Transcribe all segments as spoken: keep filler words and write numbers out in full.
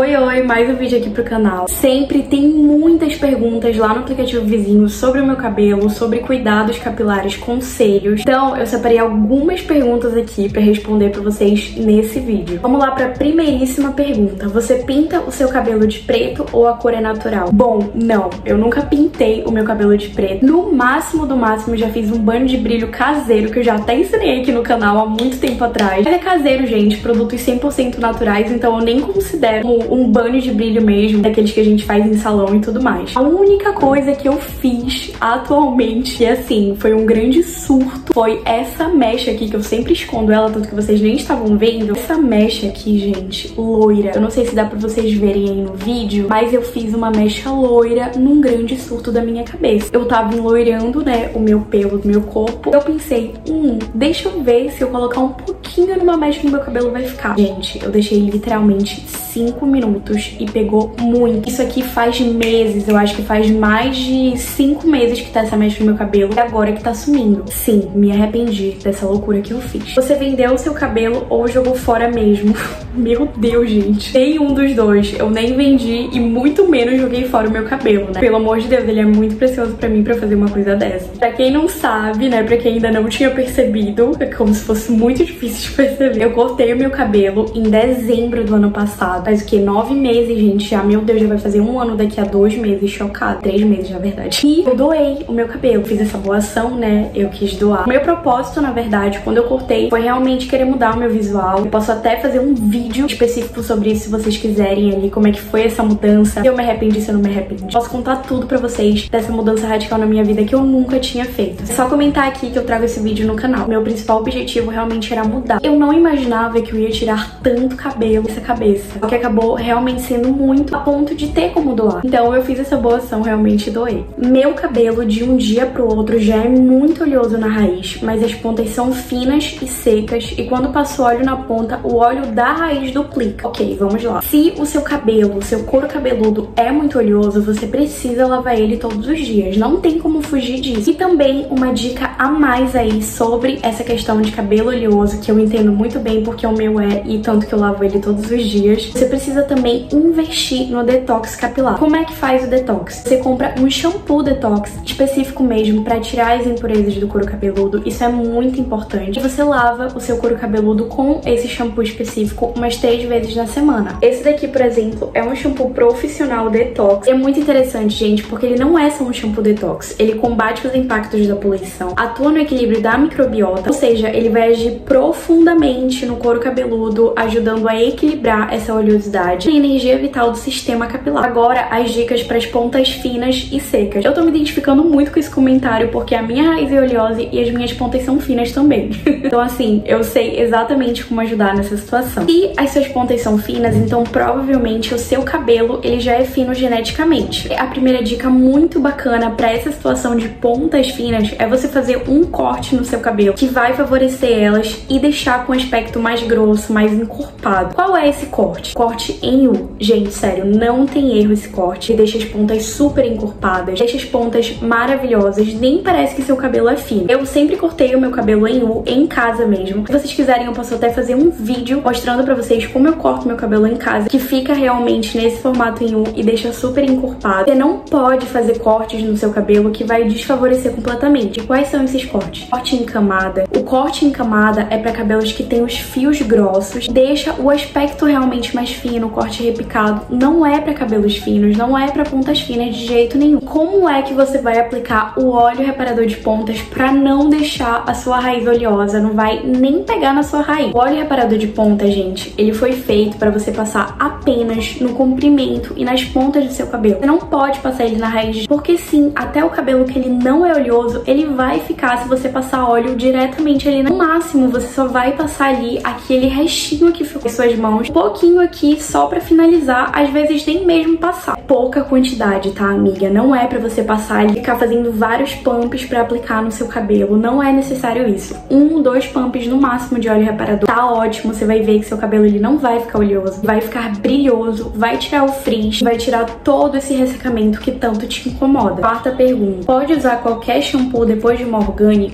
Oi, oi, mais um vídeo aqui pro canal. Sempre tem muitas perguntas lá no aplicativo vizinho sobre o meu cabelo, sobre cuidados capilares, conselhos. Então eu separei algumas perguntas aqui pra responder pra vocês nesse vídeo. Vamos lá pra primeiríssima pergunta. Você pinta o seu cabelo de preto ou a cor é natural? Bom, não, eu nunca pintei o meu cabelo de preto. No máximo do máximo já fiz um banho de brilho caseiro, que eu já até ensinei aqui no canal há muito tempo atrás. Mas é caseiro, gente, produtos cem por cento naturais, então eu nem considero um banho de brilho mesmo, daqueles que a gente faz em salão e tudo mais. A única coisa que eu fiz atualmente, e assim, foi um grande surto, foi essa mecha aqui, que eu sempre escondo ela, tanto que vocês nem estavam vendo. Essa mecha aqui, gente, loira. Eu não sei se dá pra vocês verem aí no vídeo, mas eu fiz uma mecha loira num grande surto da minha cabeça. Eu tava enloirando, né, o meu pelo do meu corpo. Eu pensei, hum, deixa eu ver se eu colocar um pouquinho numa mecha no meu cabelo vai ficar. Gente, eu deixei literalmente cinco minutos e pegou muito. Isso aqui faz meses, eu acho que faz mais de cinco meses que tá essa mecha no meu cabelo e agora que tá sumindo. Sim, me arrependi dessa loucura que eu fiz. Você vendeu o seu cabelo ou jogou fora mesmo? Meu Deus, gente. Nenhum dos dois. Eu nem vendi e muito menos joguei fora o meu cabelo, né? Pelo amor de Deus, ele é muito precioso pra mim pra fazer uma coisa dessa. Pra quem não sabe, né, pra quem ainda não tinha percebido, é como se fosse muito difícil de perceber, eu cortei o meu cabelo em dezembro do ano passado. Faz o que? Nove meses, gente. Já, meu Deus, já vai fazer um ano daqui a dois meses. Chocada. Três meses, na verdade. E eu doei o meu cabelo. Fiz essa boa ação, né? Eu quis doar. O meu propósito, na verdade, quando eu cortei, foi realmente querer mudar o meu visual. Eu posso até fazer um vídeo específico sobre isso, se vocês quiserem ali, como é que foi essa mudança. Se eu me arrependi, se eu não me arrependi. Posso contar tudo pra vocês dessa mudança radical na minha vida que eu nunca tinha feito. É só comentar aqui que eu trago esse vídeo no canal. Meu principal objetivo realmente era mudar. Eu não imaginava que eu ia tirar tanto cabelo dessa cabeça. O que acabou realmente sendo muito a ponto de ter como doar. Então eu fiz essa boa ação, realmente doei. Meu cabelo de um dia pro outro já é muito oleoso na raiz, mas as pontas são finas e secas e quando passo óleo na ponta, o óleo da raiz duplica. Ok, vamos lá. Se o seu cabelo, o seu couro cabeludo é muito oleoso, você precisa lavar ele todos os dias. Não tem como fugir disso. E também uma dica a mais aí sobre essa questão de cabelo oleoso, que eu entendo muito bem porque o meu é, e tanto que eu lavo ele todos os dias. Você precisa também investir no detox capilar. Como é que faz o detox? Você compra um shampoo detox específico mesmo para tirar as impurezas do couro cabeludo. Isso é muito importante. Você lava o seu couro cabeludo com esse shampoo específico umas três vezes na semana. Esse daqui, por exemplo, é um shampoo profissional detox. É muito interessante, gente, porque ele não é só um shampoo detox. Ele combate os impactos da poluição, atua no equilíbrio da microbiota, ou seja, ele vai agir profundamente no couro cabeludo, ajudando a equilibrar essa oleosidade e energia vital do sistema capilar. Agora, as dicas para as pontas finas e secas. Eu tô me identificando muito com esse comentário porque a minha raiz é oleosa e as minhas pontas são finas também. Então, assim, eu sei exatamente como ajudar nessa situação. Se as suas pontas são finas, então provavelmente o seu cabelo ele já é fino geneticamente. A primeira dica muito bacana para essa situação de pontas finas é você fazer um corte no seu cabelo que vai favorecer elas e deixar com um aspecto mais grosso, mais encorpado. Qual é esse corte? Corte em U. Gente, sério, não tem erro esse corte. Deixa as pontas super encorpadas, deixa as pontas maravilhosas, nem parece que seu cabelo é fino. Eu sempre cortei o meu cabelo em U, em casa mesmo. Se vocês quiserem, eu posso até fazer um vídeo mostrando pra vocês como eu corto meu cabelo em casa, que fica realmente nesse formato em U e deixa super encorpado. Você não pode fazer cortes no seu cabelo que vai desfavorecer completamente. E quais são esses cortes? Corte em camada. O corte em camada é pra cabelos que tem os fios grossos, deixa o aspecto realmente mais fino, o corte repicado. Não é pra cabelos finos, não é pra pontas finas de jeito nenhum. Como é que você vai aplicar o óleo reparador de pontas pra não deixar a sua raiz oleosa? Não vai nem pegar na sua raiz. O óleo reparador de ponta, gente, ele foi feito pra você passar apenas no comprimento e nas pontas do seu cabelo. Você não pode passar ele na raiz, porque sim, até o cabelo que ele não é oleoso, ele vai ficar se você passar óleo diretamente ali. No máximo, você só vai passar ali aquele restinho que ficou em suas mãos, um pouquinho aqui só pra finalizar, às vezes nem mesmo passar. Pouca quantidade, tá, amiga? Não é pra você passar e ficar fazendo vários pumps pra aplicar no seu cabelo. Não é necessário isso. Um, dois pumps no máximo de óleo reparador. Tá ótimo, você vai ver que seu cabelo ele não vai ficar oleoso, vai ficar brilhoso, vai tirar o frizz, vai tirar todo esse ressecamento que tanto te incomoda. Quarta pergunta. Pode usar qualquer shampoo depois de uma orgânica? Não.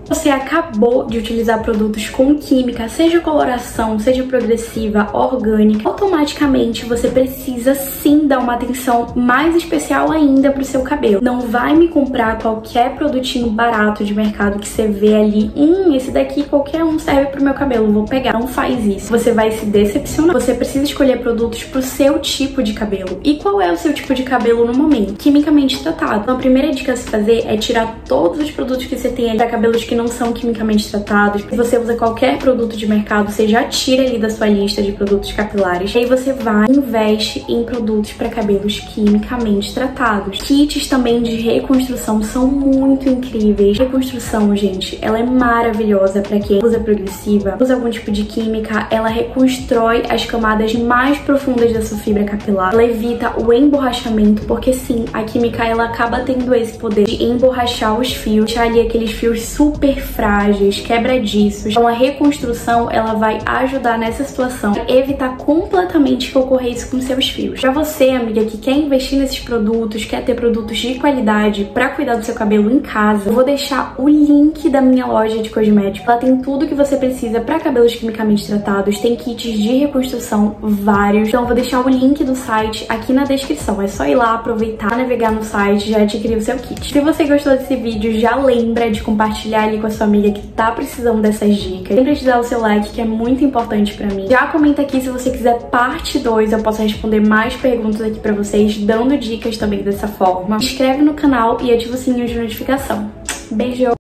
Você acabou de utilizar produtos com química, seja coloração, seja progressiva, orgânica, automaticamente você precisa sim dar uma atenção mais especial ainda pro seu cabelo. Não vai me comprar qualquer produtinho barato de mercado que você vê ali, hum, esse daqui qualquer um serve pro meu cabelo, vou pegar. Não faz isso, você vai se decepcionar. Você precisa escolher produtos pro seu tipo de cabelo. E qual é o seu tipo de cabelo no momento? Quimicamente tratado. Então a primeira dica a se fazer é tirar todos os produtos que você tem ali para cabelos que não são quimicamente tratados. Se você usa qualquer produto de mercado, você já tira ali da sua lista de produtos capilares. E aí você vai e investe em produtos para cabelos quimicamente tratados. Kits também de reconstrução são muito incríveis. Reconstrução, gente, ela é maravilhosa para quem usa progressiva, usa algum tipo de química. Ela reconstrói as camadas mais profundas da sua fibra capilar. Ela evita o emborrachamento, porque sim, a química ela acaba tendo esse poder de emborrachar os fios, deixar ali aqueles fios super frágeis, quebradiços. Então a reconstrução ela vai ajudar nessa situação, evitar completamente que ocorra isso com seus fios. Pra você, amiga, que quer investir nesses produtos, quer ter produtos de qualidade pra cuidar do seu cabelo em casa, eu vou deixar o link da minha loja de cosméticos. Ela tem tudo que você precisa pra cabelos quimicamente tratados, tem kits de reconstrução vários. Então eu vou deixar o link do site aqui na descrição. É só ir lá, aproveitar, navegar no site, já adquirir o seu kit. Se você gostou desse vídeo, já lembra de compartilhar ali com a sua amiga que tá precisando dessas dicas. Sempre de dar o seu like, que é muito importante pra mim. Já comenta aqui se você quiser parte dois, eu posso responder mais perguntas aqui pra vocês, dando dicas também dessa forma. Se inscreve no canal e ativa o sininho de notificação. Beijo!